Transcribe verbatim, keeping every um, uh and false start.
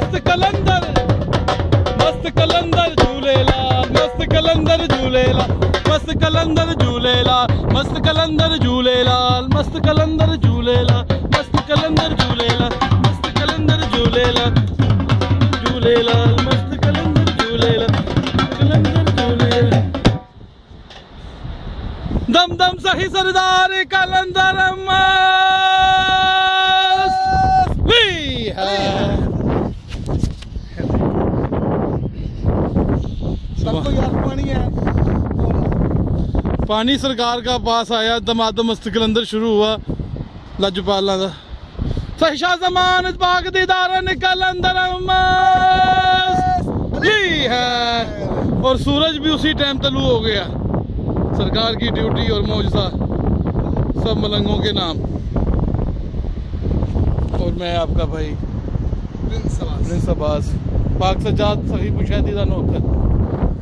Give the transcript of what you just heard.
मस्त कलंदर मस्त कलंदर झूलेलाल मस्त कलंदर झूलेलाल मस्त कलंदर झूलेलाल मस्त कलंदर झूलेलाल मस्त कलंदर झूलेलाल मस्त कलंदर झूलेलाल मस्त कलंदर झूलेलाल झूलेलाल मस्त कलंदर झूलेलाल कलंदर झूलेलाल दम दम सही सरदार कलंदर मस्ती है। सबको यार पानी है, पानी सरकार का पास आया, दमादम मस्त कलंदर शुरू हुआ लजपाला दा सहिशा जमान पाक दीदार कलंदर मस्ती है। और सूरज भी उसी टाइम तलू हो गया। सरकार की ड्यूटी और मौजसा सब मलंगों के नाम। और मैं आपका भाई प्रिंस अब्बास, पाक सजाद सही मुशाहिदा नौकर।